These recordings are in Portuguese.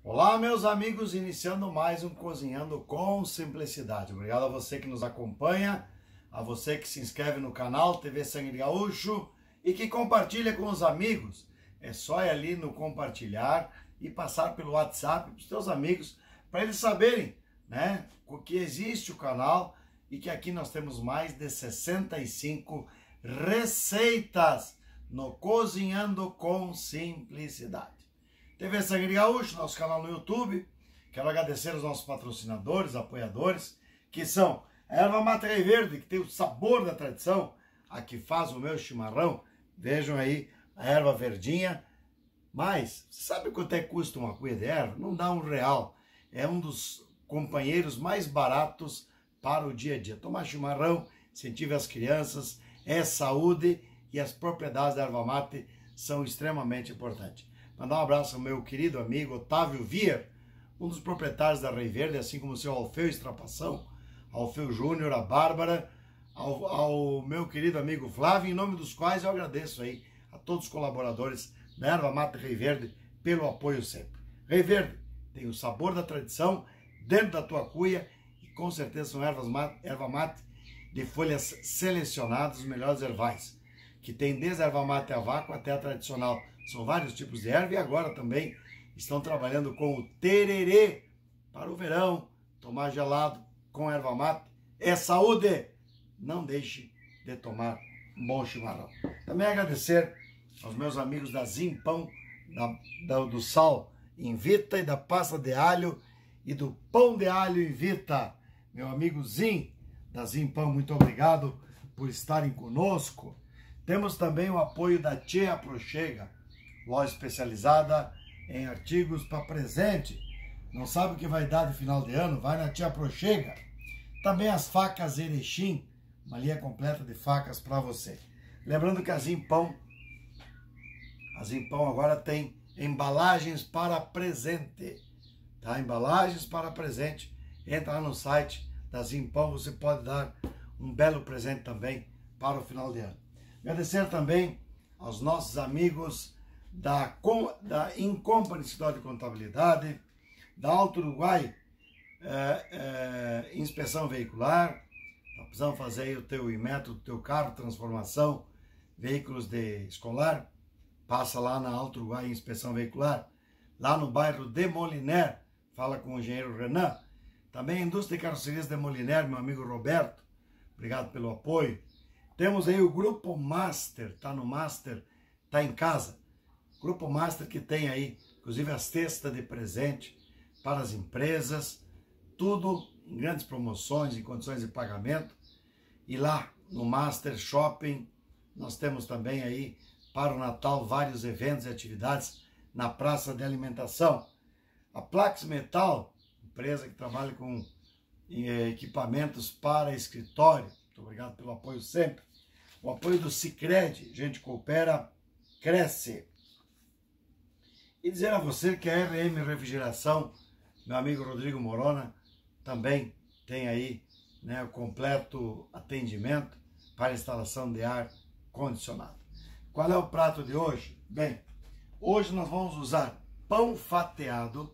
Olá, meus amigos, iniciando mais um Cozinhando com Simplicidade. Obrigado a você que nos acompanha, a você que se inscreve no canal TV Sangue de Gaúcho e que compartilha com os amigos. É só ir ali no compartilhar e passar pelo WhatsApp para os seus amigos, para eles saberem, né, que existe o canal e que aqui nós temos mais de 65 receitas no Cozinhando com Simplicidade. TV Sangue de Gaúcho, nosso canal no YouTube. Quero agradecer aos nossos patrocinadores, apoiadores, que são a Erva Mate Rei Verde, que tem o sabor da tradição, a que faz o meu chimarrão. Vejam aí a erva verdinha. Mas, você sabe quanto é que custa uma cuia de erva? Não dá R$1. É um dos companheiros mais baratos para o dia a dia. Tomar chimarrão, incentive as crianças, é saúde e as propriedades da erva mate são extremamente importantes. Mandar um abraço ao meu querido amigo Otávio Vier, um dos proprietários da Rei Verde, assim como o seu Alfeu Estrapação, Alfeu Júnior, a Bárbara, ao meu querido amigo Flávio, em nome dos quais eu agradeço aí a todos os colaboradores da Erva Mate Rei Verde pelo apoio sempre. Rei Verde tem o sabor da tradição dentro da tua cuia e com certeza são erva mate de folhas selecionadas, os melhores ervais, que tem desde a erva mate a vácuo até a tradicional. São vários tipos de erva e agora também estão trabalhando com o tererê para o verão. Tomar gelado com erva mate é saúde. Não deixe de tomar um bom chimarrão. Também agradecer aos meus amigos da Zimpão, do sal Invita e da pasta de alho e do pão de alho Invita. Meu amigo Zim, da Zimpão, muito obrigado por estarem conosco. Temos também o apoio da Tia Prochega, loja especializada em artigos para presente. Não sabe o que vai dar de final de ano? Vai na Tia Prochega. Também as facas Erechim, uma linha completa de facas para você. Lembrando que a Zimpão agora tem embalagens para presente, tá? Embalagens para presente. Entra lá no site da Zimpão, você pode dar um belo presente também para o final de ano. Agradecer também aos nossos amigos da Incompany Escritório de Contabilidade, da Alto Uruguai Inspeção Veicular. Tá precisando fazer aí o teu método, o teu carro, transformação, veículos de escolar, passa lá na Alto Uruguai Inspeção Veicular, lá no bairro de Moliner, fala com o engenheiro Renan. Também a Indústria de Carrocerias de Moliner, meu amigo Roberto, obrigado pelo apoio. Temos aí o Grupo Master, tá no Master, tá em casa. Grupo Master que tem aí, inclusive as cestas de presente para as empresas, tudo em grandes promoções, em condições de pagamento. E lá no Master Shopping, nós temos também aí para o Natal vários eventos e atividades na praça de alimentação. A Plax Metal, empresa que trabalha com equipamentos para escritório, muito obrigado pelo apoio sempre. O apoio do Sicredi, gente coopera, cresce. E dizer a você que a RM Refrigeração, meu amigo Rodrigo Morona, também tem aí, né, o completo atendimento para instalação de ar condicionado. Qual é o prato de hoje? Bem, hoje nós vamos usar pão fatiado,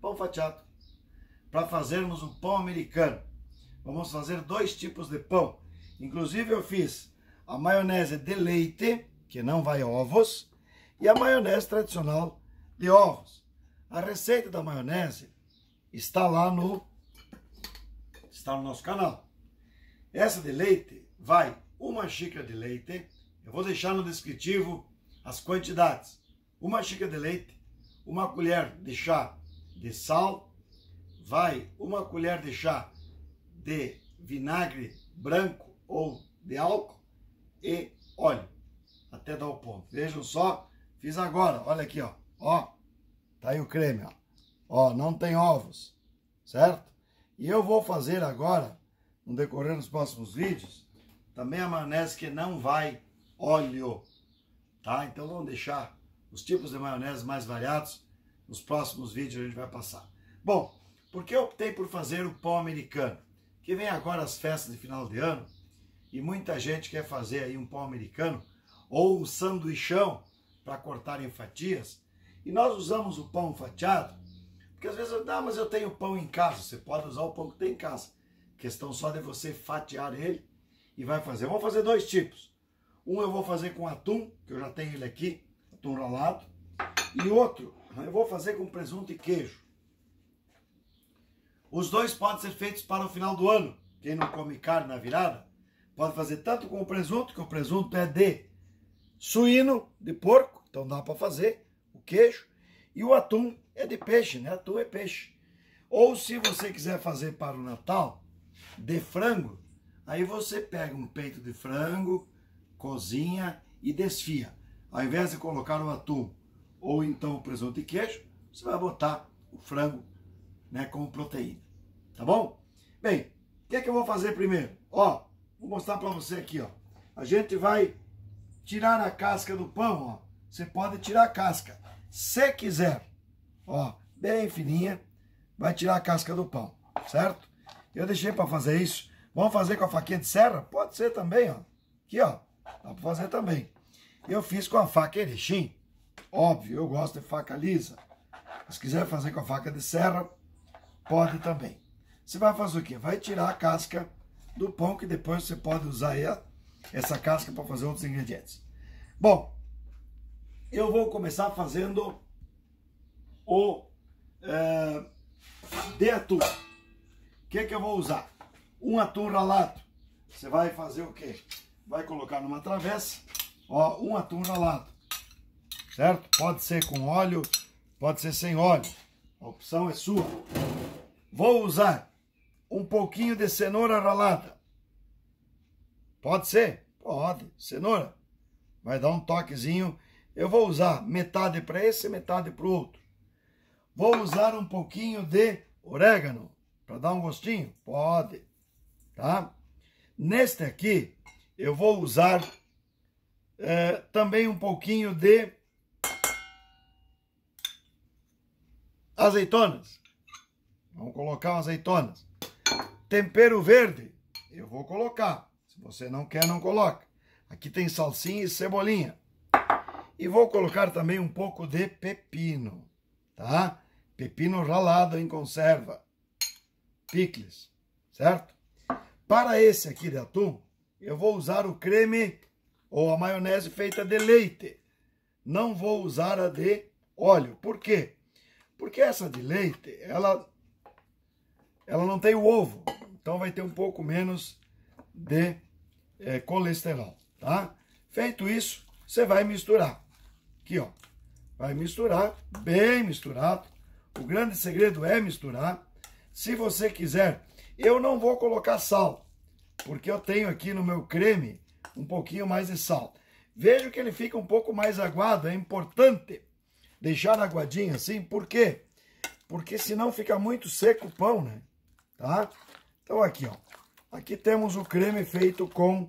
para fazermos o pão americano. Vamos fazer dois tipos de pão. Inclusive eu fiz a maionese de leite, que não vai ovos, e a maionese tradicional de ovos. A receita da maionese está lá no nosso canal. Essa de leite vai uma xícara de leite. Eu vou deixar no descritivo as quantidades. Uma xícara de leite, uma colher de chá de sal, vai uma colher de chá de vinagre branco ou de álcool e óleo, até dar o ponto. Vejam só, fiz agora, olha aqui, ó. Ó, tá aí o creme, ó. Ó, não tem ovos, certo? E eu vou fazer agora, no decorrer dos próximos vídeos, também a maionese que não vai óleo, tá? Então vamos deixar os tipos de maionese mais variados. Nos próximos vídeos a gente vai passar. Bom, por que eu optei por fazer o pão americano? Que vem agora as festas de final de ano e muita gente quer fazer aí um pão americano ou um sanduichão para cortar em fatias. E nós usamos o pão fatiado Porque às vezes, mas eu tenho pão em casa. Você pode usar o pão que tem em casa. Questão só de você fatiar ele e vai fazer. Eu vou fazer 2 tipos. Um eu vou fazer com atum, que eu já tenho ele aqui, atum ralado. E outro eu vou fazer com presunto e queijo. Os 2 podem ser feitos para o final do ano. Quem não come carne na virada, pode fazer tanto com o presunto, que o presunto é de suíno, de porco, então dá para fazer o queijo. E o atum é de peixe, né? Atum é peixe. Ou se você quiser fazer para o Natal, de frango, aí você pega um peito de frango, cozinha e desfia. Ao invés de colocar o atum ou então o presunto e queijo, você vai botar o frango, né, como proteína. Tá bom? Bem, o que é que eu vou fazer primeiro? Ó, vou mostrar para você aqui, ó. A gente vai tirar a casca do pão, ó. Você pode tirar a casca. Se quiser, ó, bem fininha, vai tirar a casca do pão, certo? Eu deixei para fazer isso. Vamos fazer com a faquinha de serra? Pode ser também, ó. Aqui, ó. Dá para fazer também. Eu fiz com a faca Erechim. Óbvio, eu gosto de faca lisa. Se quiser fazer com a faca de serra, pode também. Você vai fazer o quê? Vai tirar a casca do pão, que depois você pode usar essa casca para fazer outros ingredientes. Bom, eu vou começar fazendo o de atum. O que eu vou usar? Um atum ralado. Você vai fazer o quê? Vai colocar numa travessa, ó, um atum ralado, certo? Pode ser com óleo, pode ser sem óleo. A opção é sua. Vou usar um pouquinho de cenoura ralada. Pode ser? Pode. Cenoura. Vai dar um toquezinho. Eu vou usar metade para esse e metade para o outro. Vou usar um pouquinho de orégano para dar um gostinho? Pode. Tá? Neste aqui, eu vou usar também um pouquinho de azeitonas. Vamos colocar azeitonas. Tempero verde, eu vou colocar. Se você não quer, não coloca. Aqui tem salsinha e cebolinha. E vou colocar também um pouco de pepino, tá? Pepino ralado em conserva. Picles, certo? Para esse aqui de atum, eu vou usar o creme ou a maionese feita de leite. Não vou usar a de óleo. Por quê? Porque essa de leite, ela não tem o ovo. Então vai ter um pouco menos de colesterol, tá? Feito isso, você vai misturar. Aqui, ó. Vai misturar, bem misturado. O grande segredo é misturar. Se você quiser, eu não vou colocar sal, porque eu tenho aqui no meu creme um pouquinho mais de sal. Vejo que ele fica um pouco mais aguado. É importante deixar aguadinho assim. Por quê? Porque senão fica muito seco o pão, né? Tá? Então aqui, ó. Aqui temos o creme feito com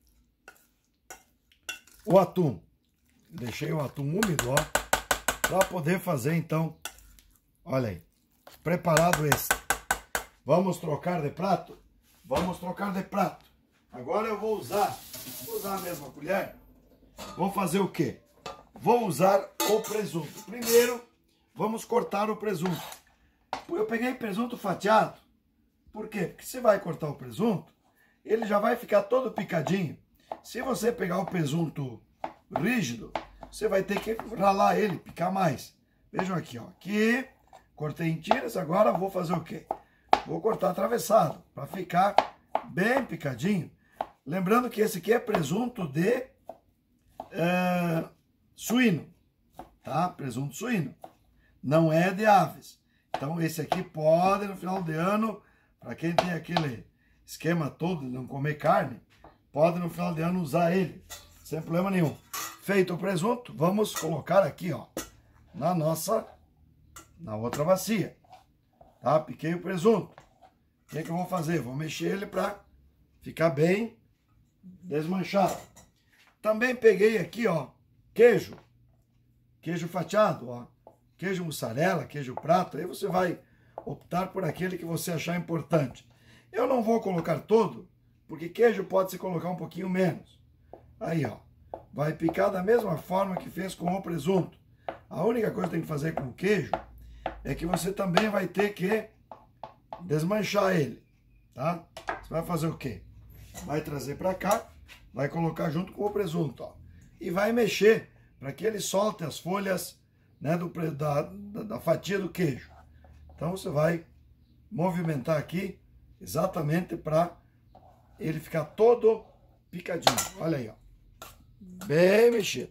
o atum. Deixei o atum úmido, ó, para poder fazer, então, olha aí, preparado esse. Vamos trocar de prato? Vamos trocar de prato. Agora eu vou usar a mesma colher. Vou fazer o quê? Vou usar o presunto. Primeiro, vamos cortar o presunto. Eu peguei presunto fatiado. Por quê? Porque você vai cortar o presunto, ele já vai ficar todo picadinho. Se você pegar o presunto rígido, você vai ter que ralar ele, picar mais. Vejam aqui, ó. Aqui, cortei em tiras, agora vou fazer o quê? Vou cortar atravessado, para ficar bem picadinho. Lembrando que esse aqui é presunto de suíno, tá? Presunto suíno. Não é de aves. Então esse aqui pode, no final de ano, para quem tem aquele esquema todo de não comer carne, pode no final de ano usar ele, sem problema nenhum. Feito o presunto, vamos colocar aqui, ó, na outra bacia. Tá? Piquei o presunto. O que eu vou fazer? Vou mexer ele para ficar bem desmanchado. Também peguei aqui, ó, queijo fatiado, ó, queijo mussarela, queijo prato. Aí você vai optar por aquele que você achar importante. Eu não vou colocar todo, porque queijo pode se colocar um pouquinho menos. Aí, ó, vai picar da mesma forma que fez com o presunto. A única coisa que tem que fazer com o queijo é que você também vai ter que desmanchar ele, tá? Você vai fazer o quê? Vai trazer para cá, vai colocar junto com o presunto, ó, e vai mexer para que ele solte as folhas, né, da fatia do queijo. Então você vai movimentar aqui exatamente para ele ficar todo picadinho. Olha aí, ó, bem mexido.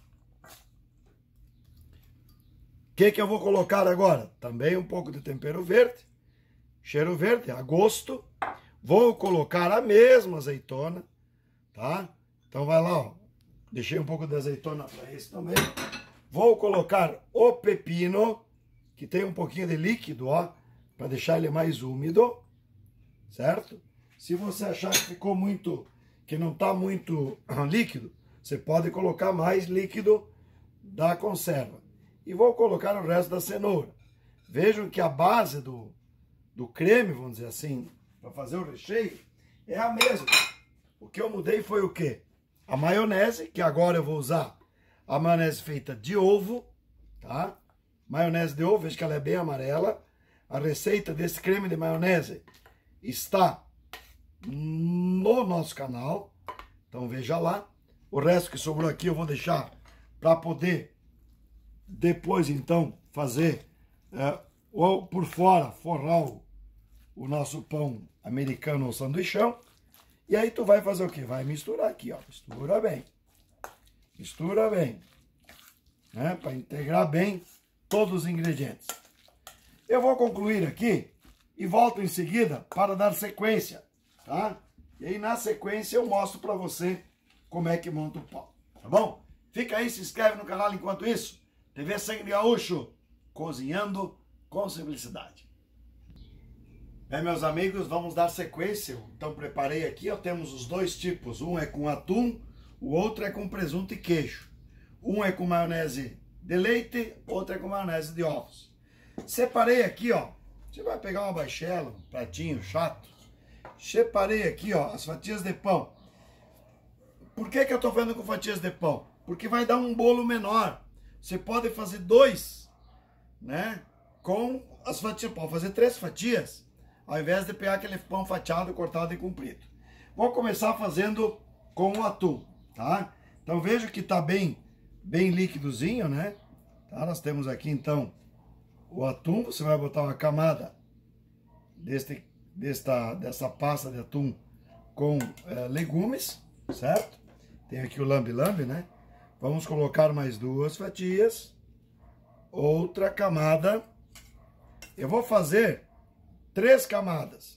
O que eu vou colocar agora? Também um pouco de tempero verde, cheiro verde, a gosto. Vou colocar a mesma azeitona, tá? Então vai lá, ó. Deixei um pouco de azeitona para esse também. Vou colocar o pepino, que tem um pouquinho de líquido, ó, para deixar ele mais úmido, certo? Se você achar que ficou muito, que não tá muito líquido, você pode colocar mais líquido da conserva. E vou colocar o resto da cenoura. Vejam que a base do creme, vamos dizer assim, para fazer o recheio, é a mesma. O que eu mudei foi o quê? A maionese, que agora eu vou usar a maionese feita de ovo, tá? Maionese de ovo, veja que ela é bem amarela. A receita desse creme de maionese está no nosso canal, então veja lá. O resto que sobrou aqui eu vou deixar para poder depois então fazer por fora, forrar o nosso pão americano ou sanduichão. E aí tu vai fazer o quê? Vai misturar aqui, ó. Mistura bem. Mistura bem. Né? Para integrar bem todos os ingredientes. Eu vou concluir aqui e volto em seguida para dar sequência, tá? E aí na sequência eu mostro para você como é que monta o pão, tá bom? Fica aí, se inscreve no canal enquanto isso. TV Sangue de Gaúcho, cozinhando com simplicidade. Bem, meus amigos, vamos dar sequência. Então preparei aqui, ó, temos os dois tipos. Um é com atum, o outro é com presunto e queijo. Um é com maionese de leite, outro é com maionese de ovos. Separei aqui, ó. Você vai pegar uma baixela, um pratinho chato. Separei aqui, ó, as fatias de pão. Por que eu tô fazendo com fatias de pão? Porque vai dar um bolo menor. Você pode fazer dois, né? Com as fatias, pode fazer 3 fatias, ao invés de pegar aquele pão fatiado, cortado e comprido. Vou começar fazendo com o atum, tá? Então veja que tá bem líquidozinho, né? Tá? Nós temos aqui então o atum. Você vai botar uma camada dessa pasta de atum com legumes, certo? Tem aqui o lambe-lambe, né? Vamos colocar mais 2 fatias. Outra camada. Eu vou fazer 3 camadas.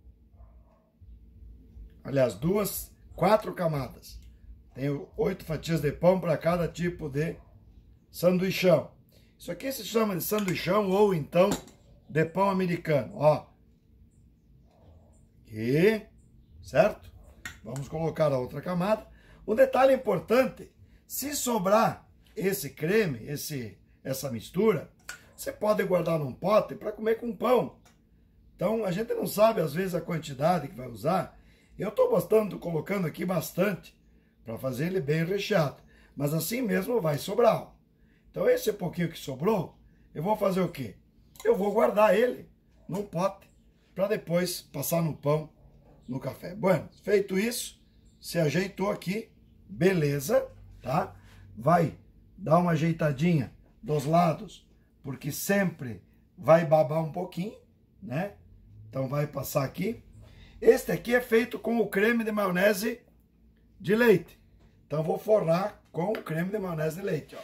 Aliás, 4 camadas. Tenho 8 fatias de pão para cada tipo de sanduichão. Isso aqui se chama de sanduichão ou então de pão americano, ó. Aqui, certo? Vamos colocar a outra camada. Um detalhe importante, se sobrar esse creme, essa mistura, você pode guardar num pote para comer com pão. Então, a gente não sabe, às vezes, a quantidade que vai usar. Eu estou colocando aqui bastante, para fazer ele bem recheado. Mas assim mesmo vai sobrar. Então, esse pouquinho que sobrou, eu vou fazer o quê? Eu vou guardar ele num pote, para depois passar no pão, no café. Bueno, feito isso, se ajeitou aqui, beleza, tá? Vai dar uma ajeitadinha dos lados, porque sempre vai babar um pouquinho, né? Então vai passar aqui. Este aqui é feito com o creme de maionese de leite. Então vou forrar com o creme de maionese de leite, ó.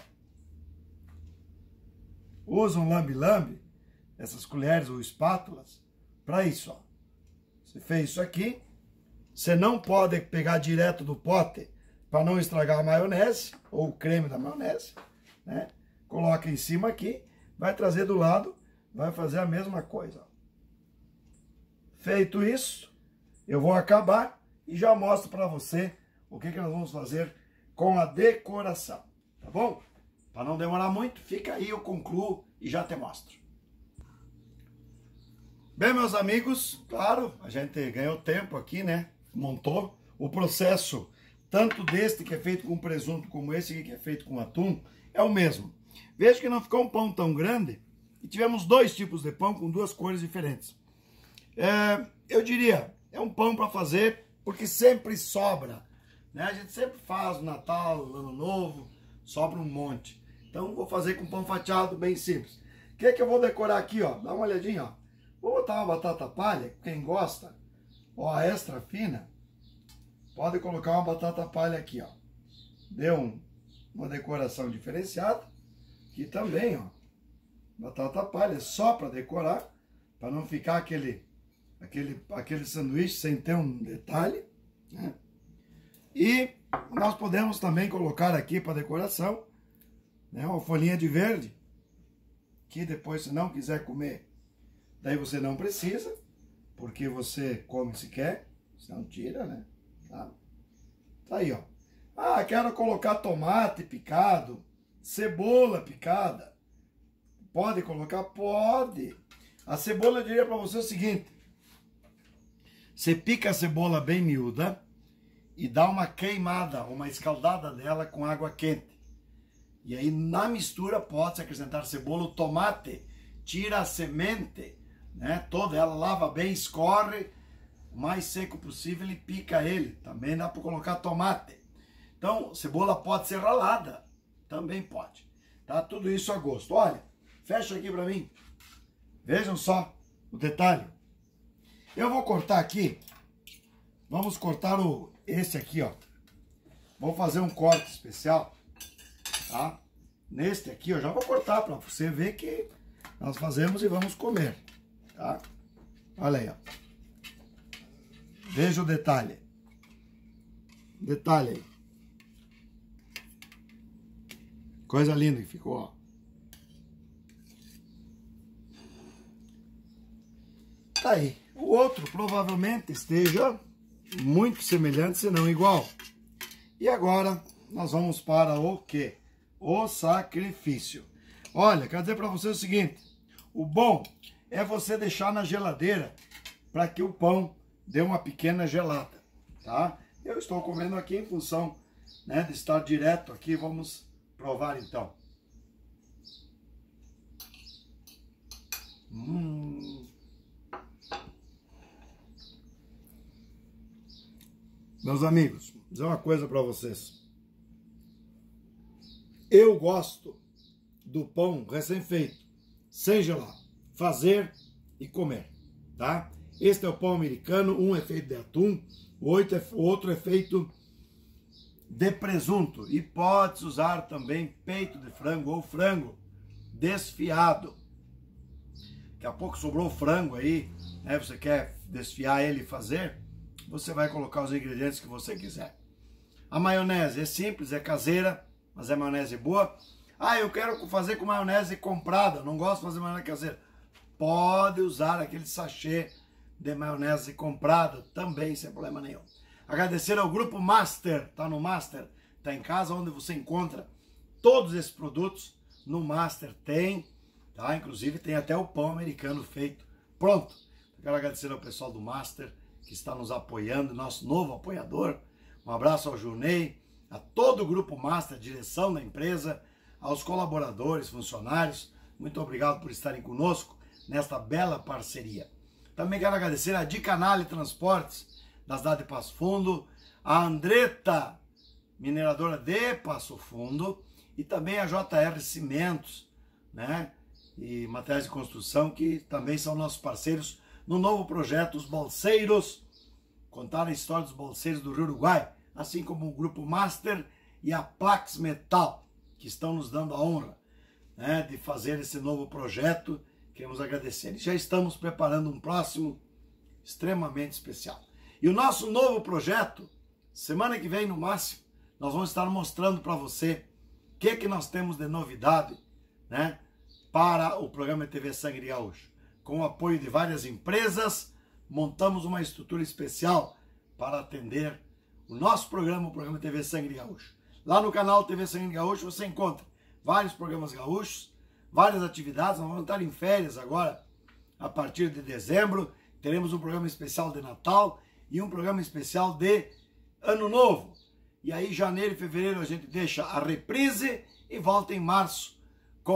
Usa um lambe-lambe, essas colheres ou espátulas, para isso, ó. Você fez isso aqui. Você não pode pegar direto do pote para não estragar a maionese ou o creme da maionese, né? Coloca em cima aqui, vai trazer do lado, vai fazer a mesma coisa, ó. Feito isso, eu vou acabar e já mostro para você o que nós vamos fazer com a decoração, tá bom? Para não demorar muito, fica aí, eu concluo e já te mostro. Bem, meus amigos, claro, a gente ganhou tempo aqui, né? Montou o processo, tanto deste que é feito com presunto como esse aqui que é feito com atum, é o mesmo. Veja que não ficou um pão tão grande, E tivemos dois tipos de pão com duas cores diferentes. Eu diria, é um pão para fazer porque sempre sobra, né? A gente sempre faz no Natal, no Ano Novo, sobra um monte. Então vou fazer com pão fatiado bem simples. O que é que eu vou decorar aqui, ó? Dá uma olhadinha, ó. Vou botar uma batata palha, quem gosta, ó, extra fina, pode colocar uma batata palha aqui, ó. Deu uma decoração diferenciada. Aqui também, ó, batata palha, só para decorar, para não ficar aquele sanduíche sem ter um detalhe, né? E nós podemos também colocar aqui para decoração, né, uma folhinha de verde, que depois, se não quiser comer, daí você não precisa, porque você come se quer, senão tira, né? Tá aí, ó. Ah, quero colocar tomate picado, cebola picada. Pode colocar? Pode. A cebola, eu diria para você o seguinte: você pica a cebola bem miúda e dá uma queimada, uma escaldada dela com água quente. E aí na mistura pode-se acrescentar cebola, o tomate, tira a semente, né, toda ela, lava bem, escorre, o mais seco possível e pica ele. Também dá para colocar tomate. Então, cebola pode ser ralada, também pode. Tá? Tudo isso a gosto. Olha, fecha aqui para mim. Vejam só o detalhe. Eu vou cortar aqui. Vamos cortar esse aqui, ó. Vou fazer um corte especial, tá? Neste aqui, eu já vou cortar para você ver que nós fazemos e vamos comer, tá? Olha aí, ó. Veja o detalhe. Detalhe aí. Coisa linda que ficou, ó. Tá aí. O outro provavelmente esteja muito semelhante, se não igual. E agora nós vamos para o quê? O sacrifício. Olha, quero dizer para você o seguinte: o bom é você deixar na geladeira para que o pão dê uma pequena gelada, tá? Eu estou comendo aqui em função, né, de estar direto aqui. Vamos provar então. Meus amigos, vou dizer uma coisa para vocês. Eu gosto do pão recém-feito, sem gelar, fazer e comer, tá? Este é o pão americano, um é feito de atum, o outro é feito de presunto. E pode usar também peito de frango ou frango desfiado. Daqui a pouco sobrou frango aí, né? Você quer desfiar ele e fazer, você vai colocar os ingredientes que você quiser. A maionese é simples, é caseira, mas é maionese boa. Ah, eu quero fazer com maionese comprada, não gosto de fazer maionese caseira. Pode usar aquele sachê de maionese comprada também, sem problema nenhum. Agradecer ao Grupo Master, tá no Master, tá em casa, onde você encontra todos esses produtos. No Master tem, tá? Inclusive tem até o pão americano feito, pronto. Eu quero agradecer ao pessoal do Master, que está nos apoiando, nosso novo apoiador. Um abraço ao Junei, a todo o Grupo Master, a direção da empresa, aos colaboradores, funcionários. Muito obrigado por estarem conosco nesta bela parceria. Também quero agradecer a Dicanale Transportes, da cidade de Passo Fundo, a Andretta, mineradora de Passo Fundo, e também a JR Cimentos, né, e materiais de construção, que também são nossos parceiros no novo projeto Os Bolseiros, contar a história dos bolseiros do Rio Uruguai, assim como o Grupo Master e a Plax Metal, que estão nos dando a honra, né, de fazer esse novo projeto. Queremos agradecer. E já estamos preparando um próximo extremamente especial. E o nosso novo projeto, semana que vem no máximo, nós vamos estar mostrando para você o que nós temos de novidade, né, para o programa TV Sangue de Gaúcho. Com o apoio de várias empresas, montamos uma estrutura especial para atender o nosso programa, o programa TV Sangue de Gaúcho. Lá no canal TV Sangue de Gaúcho você encontra vários programas gaúchos, várias atividades. Nós vamos estar em férias agora, a partir de dezembro. Teremos um programa especial de Natal e um programa especial de Ano Novo. E aí, janeiro e fevereiro, a gente deixa a reprise e volta em março com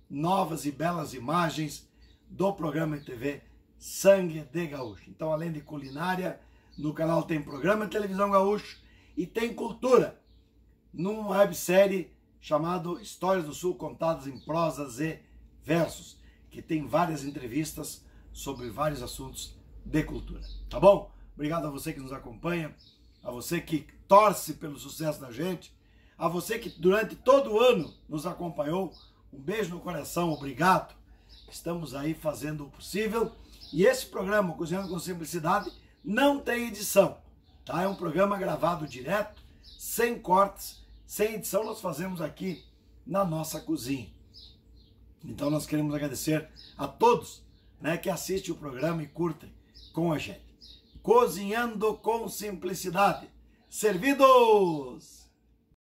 novas e belas imagens do programa de TV Sangue de Gaúcho. Então, além de culinária, no canal tem programa de televisão gaúcho e tem cultura, numa websérie chamado Histórias do Sul contadas em prosas e versos, que tem várias entrevistas sobre vários assuntos de cultura. Tá bom? Obrigado a você que nos acompanha, a você que torce pelo sucesso da gente, a você que durante todo o ano nos acompanhou. Um beijo no coração, obrigado. Estamos aí fazendo o possível. E esse programa, Cozinhando com Simplicidade, não tem edição, tá? É um programa gravado direto, sem cortes, sem edição. Nós fazemos aqui na nossa cozinha. Então nós queremos agradecer a todos, né, que assistem o programa e curtem com a gente. Cozinhando com Simplicidade. Servidos!